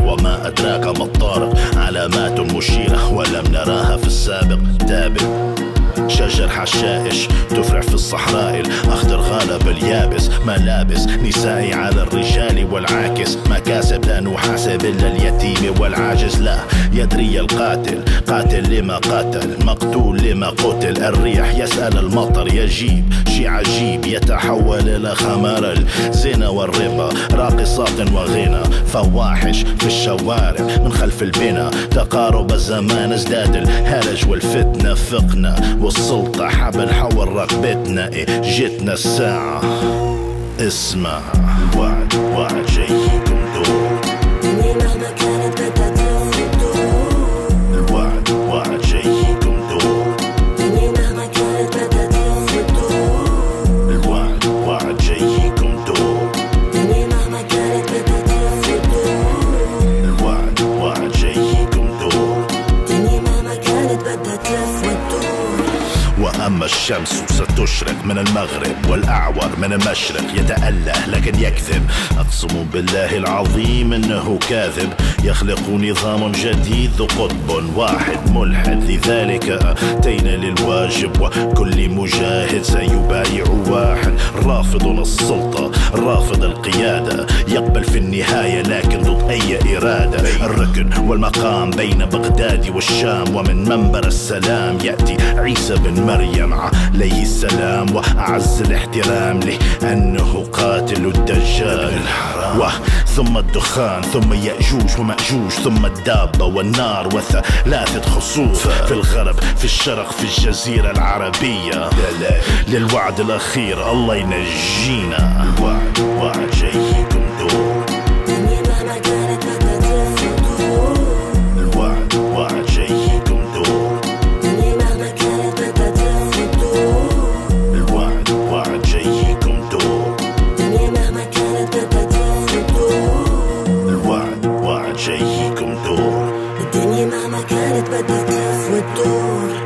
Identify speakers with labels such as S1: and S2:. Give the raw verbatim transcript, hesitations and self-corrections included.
S1: وما أدراك ما الطارق، علامات مشيرة ولم نراها في السابق. تابع شجر حشائش تفرع في الصحراء الأخضر غالب اليابس، ملابس نسائي على الرجال والعاكس، مكاسب لا نحاسب إلا اليتيم والعاجز. لا يدري القاتل قاتل لما قاتل، مقتول لما قتل. الريح يسأل المطر يجيب شي عجيب، يتحول إلى خمار الزنا والربا، راقصات وغنى، فواحش في الشوارع من خلف البنا. تقارب الزمان ازداد الهرج والفتنة، فقنا والسلطة حبل حول رقبتنا. إيه جتنا الساعة اسمع، وعد وعد جايكم دور،
S2: الدنيا مهما كانت بدها تلف وتدور.
S1: الوعد وعد جايكم دور،
S2: الدنيا مهما كانت بدها تلف وتدور.
S1: الوعد وعد جايكم دور،
S2: الدنيا مهما كانت بدها تلف وتدور.
S1: الوعد وعد جايكم دور،
S2: الدنيا مهما كانت بدها تلف وتدور.
S1: وأما الشمس ستشرق من المغرب والأعور من المشرق، يتأله لكن يكذب. أقسم بالله العظيم إنه كاذب، يخلق نظام جديد ذو قطب واحد ملحد. لذلك أتينا للواجب، وكل مجاهد سيبايع واحد. رافض السلطة رافض القيادة، يقبل في النهاية لكن ضد أي إرادة. الركن والمقام بين بغداد والشام، ومن منبر السلام يأتي عيسى بن مريم عليه السلام، وأعز الاحترام لأنه قاتل الدجال الحرام. ثم الدخان ثم يأجوج ومأجوج، ثم الدابة والنار وثلاثة خصوص، في الغرب في الشرق في الجزيرة العربية. للوعد الأخير الله ينجينا، الوعد وعد جايكم دور،
S2: الدنيا مهما كانت بدها تلف وتدور.
S1: الوعد وعد جايكم دور،
S2: الدنيا مهما كانت بدها تلف وتدور.
S1: الوعد وعد جايكم دور،
S2: الدنيا مهما كانت بدها تلف وتدور.
S1: الوعد وعد جايكم دور،
S2: الدنيا مهما كانت بدها تلف وتدور.